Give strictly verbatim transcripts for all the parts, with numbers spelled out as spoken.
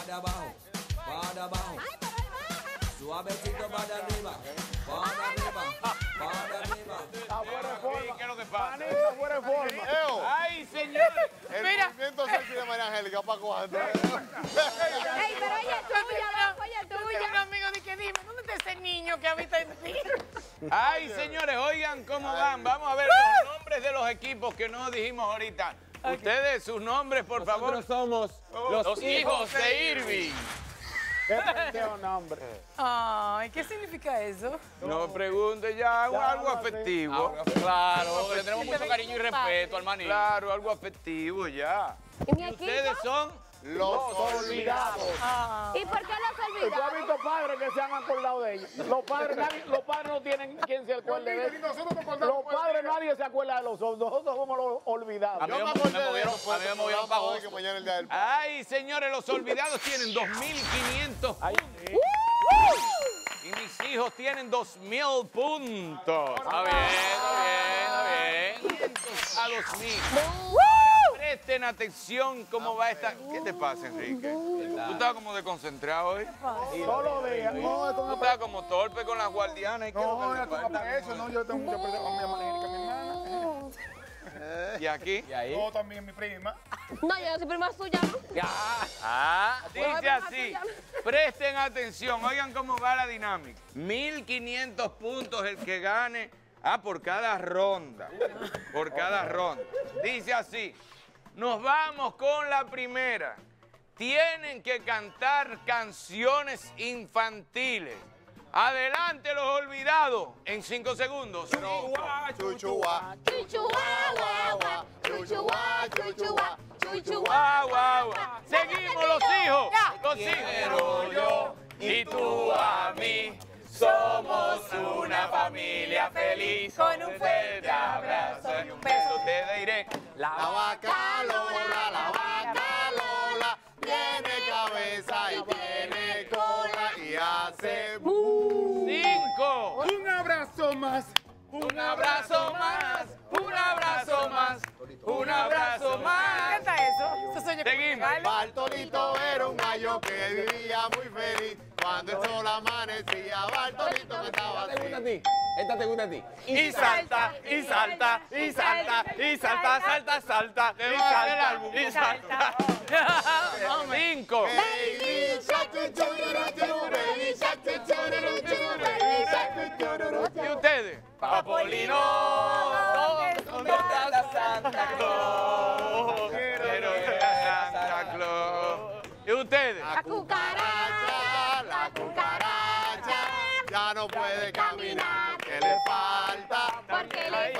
para abajo, para abajo. Suavecito para arriba, para arriba, para arriba. ¿Qué es lo que pasa? Manito, fuera de forma. ¡Ay, señores! El Mira. movimiento sexy de María Angélica, ¿para cuándo? Ey, pero oye, tuya, abajo, oye, Yo tengo un tuya. amigo de que dime, ¿dónde está ese niño que habita en ti? Ay, señores, oigan cómo van. Vamos a ver los nombres de los equipos que no dijimos ahorita. Ustedes, sus nombres, por favor. Nosotros somos Los, los hijos de Irving. Qué feo nombre. Ay, ¿qué significa eso? No pregunte ya, algo, Ya, algo no sé. afectivo. Claro, le tenemos mucho cariño y respeto al maní. Claro, algo afectivo ya. ¿Y mi Y equipo? ustedes son Los olvidados. Ah. ¿Y por qué los ¿Y tú has olvidados? visto padres que se han acordado de ellos? Los padres, nadie, los padres no tienen quien se acuerde de ellos. Los padres nadie se acuerda de los otros. Nosotros somos los olvidados. A mí Yo me, me me acordé de movieron, eso, a mí me movieron para hoy, que mañana es el día del padre. Ay, señores, los olvidados tienen dos mil quinientos puntos. Y mis hijos tienen dos mil puntos. Está bien, está bien, está bien. quinientos a dos mil. Presten atención cómo va esta... ¿Qué te pasa, Enrique? Tú estás como desconcentrado hoy. Todos los días. No, esto Tú no estás como torpe con las guardianas. ¿Y qué es lo que te pasa? Eso, no, yo tengo mucho presente con mi hermanita, mi hermana. ¿Y aquí? ¿Y ahí? No, también mi prima. No, yo no soy prima suya, ¿no? Ah, dice Bueno, así. ya. Presten atención, oigan cómo va la dinámica. mil quinientos puntos el que gane. Ah, por cada ronda. Por cada ronda. Dice así. Nos vamos con la primera. Tienen que cantar canciones infantiles. Adelante los olvidados en cinco segundos. Chuchuá, Chuchuá, guagua, chuchuá, chuchuá, chuchuá. Guau, guau, guau. Seguimos los hijos. Los hijos. Yo y tú a mí. Somos una familia feliz. Con un fuerte abrazo y un beso. Te diré. La vaca Lola, la vaca Lola, tiene cabeza y tiene cola y hace bu. Cinco. Un abrazo más. Un abrazo más. Un abrazo más. Un abrazo ¿Qué más. está eso? Eso soy yo. Seguimos. Bartolito era un gallo que vivía muy feliz. Cuando el sol amanecía, Bartolito estaba así. ti? ¿Esta te gusta a ti? Y salta, y salta, y salta, y salta, salta, salta, y salta, y salta. Cinco. Baby shark, turururu, baby shark, turururu, baby shark, turururu. ¿Y ustedes? Papolino, ¿dónde está Santa Claus? Quiero ver a Santa Claus. ¿Y ustedes? La cucaracha, la cucaracha, ya no puede caminar. ¿Qué le falta? Porque le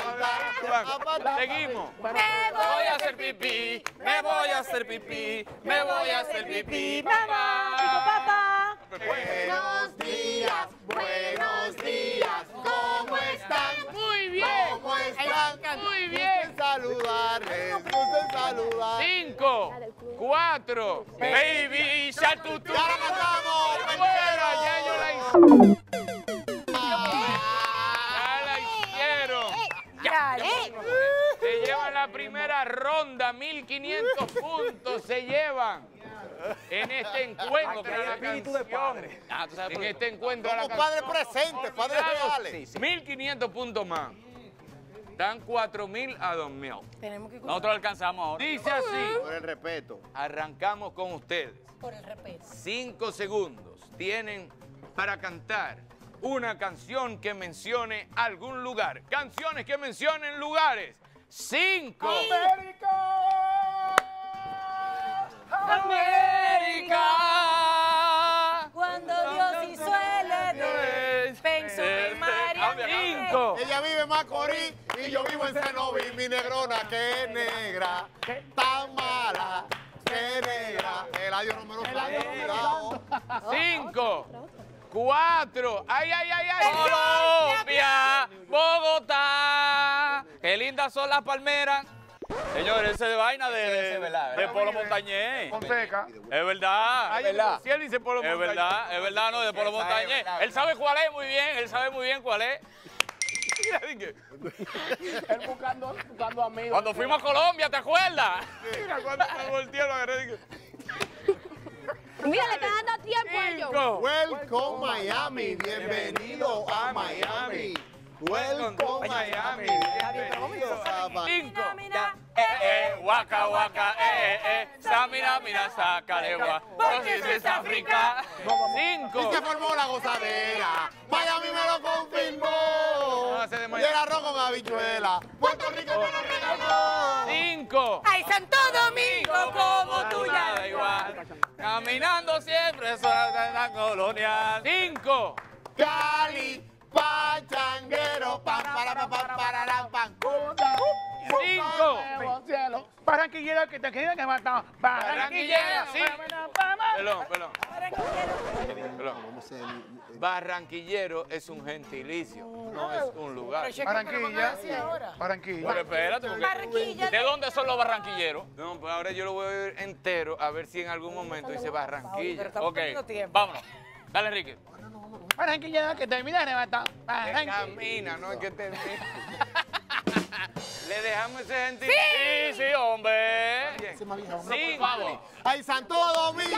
Falta. Seguimos. Me voy a hacer pipí, me voy a hacer pipí, me voy a hacer pipí, papá. Papá. Buenos días, buenos días, ¿cómo están? Muy bien. ¿Cómo están? Muy bien. Gusten saludarles, gusten saludar. Cinco, cuatro, Baby Shark, tu, tu. ¡Ya la cantamos! fuera, ya yo la hice. Ya la hicieron. Ya, Se llevan la primera ronda, mil quinientos puntos se llevan en este encuentro. con la canción. Ah, tú sabes En por qué. este encuentro a la Somos canción. padres presentes, padres reales. mil quinientos puntos más. Dan cuatro mil a dos mil. tenemos que Nosotros alcanzamos ahora. Dice así. Por el respeto. Arrancamos con ustedes. por el respeto. Cinco segundos tienen para cantar una canción que mencione algún lugar. Canciones que mencionen lugares. Cinco. América. Cuando Dios hizo el Edén, pensó en María. Cinco. Ella vive en Macorís y yo vivo en Cenoví. Mi negrona que es negra, tan mala, que negra. El adiós no me lo sabe, cuidado. Cinco. Cuatro. Ay, ay, ay, ay. Colombia, Bogotá. Qué lindas son las palmeras. Señores, ese de vaina de, de, de Polo Montañés. Fonseca. Es verdad. Ay, verdad. Si él dice Polo Es Montañés. verdad, es verdad, no, de Polo Montañés. Él sabe cuál es muy bien, él sabe muy bien cuál es. Mira, dije, Él buscando, buscando amigos. Cuando fuimos a Colombia, ¿te acuerdas? mira, cuando me volteé lo agarré, dije. Mira, le está dando tiempo a ellos. Cinco. Welcome Miami, bienvenido a Miami. Welcome Miami, bienvenido a Miami. Cinco. Eh, eh, waka, waka, eh, eh, eh. Samina, mina, sácale, gua. Porque es África. Y Cinco. se formó la gozadera. Miami me lo confirmó. No, ese de Y Miami. el arroz con habichuela. Puerto Rico me lo regaló. Cinco. Ay, Santo Domingo, como tú ya. Nada igual. Caminando siempre, eso es la colonia. Cinco. Cali, pachanguero, pam, para, pam, pam, para, la, pam. Cinco. Cielo. Barranquillero que te queda que matamos. Barranquillero, sí. Perdón, perdón. Perdón. Barranquillero es un gentilicio, no es un lugar. Barranquilla. Barranquilla. Pero espérate, porque- Barranquilla. ¿de dónde son los barranquilleros? No, pues ahora yo lo voy a ver entero, a ver si en algún momento dice Barranquilla. Ok, vámonos. Dale, Enrique. Barranquillero que termina de matar. Que camina, no es que termina. Le dejamos ese gentilicio. Sí, sí, hombre. Bien. Sí, vamos. ¡Ay, Santo Domingo!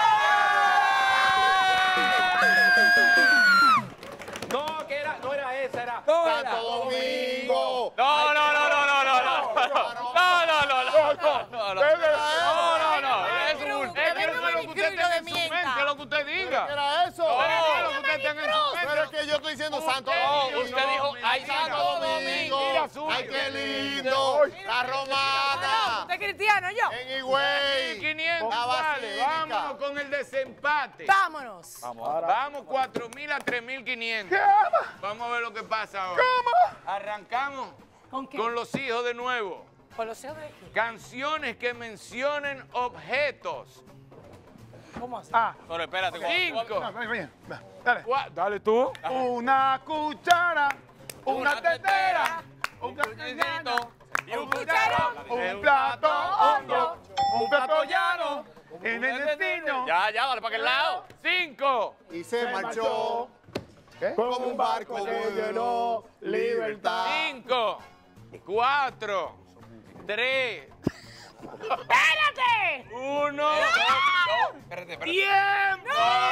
No, que era, no era esa, era. ¡Santo Domingo! No, no, no, no, no, no, no. No, no, no, no. No, no, no, no. Es un... Es que eso es lo que usted tenga en su mente, lo que usted ¿Qué diga. era eso? No, lo que usted tenga en su mente. Pero es que yo estoy diciendo Santo No, Domingo. usted dijo, ay, Santo Domingo. Mira, suyo. ¡Ay, qué lindo! ¡La romana! ¿Usted es cristiano, yo? En Higüey. quinientos, La vale, basílica. vámonos con el desempate. Vámonos. Vamos cuatro mil a tres mil quinientos. Vamos a ver lo que pasa ahora. Arrancamos ¿Con qué? con los hijos de nuevo. Con los hijos de qué? Canciones que mencionen objetos. ¿Cómo así? Ah, Pero espérate. Cinco. Va, va, va, va, Dale. Cua- Dale tú. Una cuchara, una tetera, un puñetito y un cucharón, un plato hondo, un plato llano, en el destino. Ya, ya, dale para aquel lado. Cinco. Y se marchó como un barco lleno libertad. Cinco. Cuatro. Tres. ¡Espérate! Uno. Espérate, espérate. ¡Tiempo!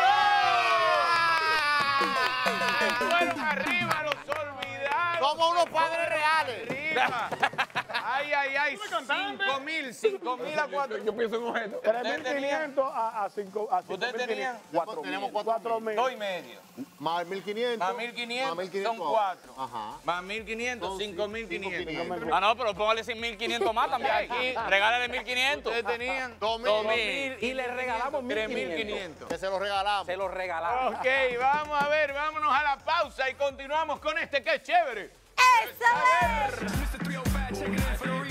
Fueron arriba, los olvidaron. Somos unos padres reales. Arriba. Ay, ay, ay. Cinco mil, cinco mil a cuatro. yo pienso en objetos. tres mil quinientos a cinco a cinco ¿Ustedes tenían? cuatro Tenemos mil. cuatro mil. Dos y medio. Más mil quinientos. Más mil quinientos Más son cuatro. Ajá. Más mil quinientos, Son cinco mil quinientos. cinco mil Ah, no, pero póngale mil quinientos más también. Aquí, regálale mil quinientos. Ustedes tenían Dos mil. Dos mil. Y le regalamos tres mil quinientos. Que se los regalamos. Se lo regalamos. Ok, vamos a ver, vámonos a la pausa y continuamos con este que es chévere. ¡Esa es! Mister three oh five, check it in for the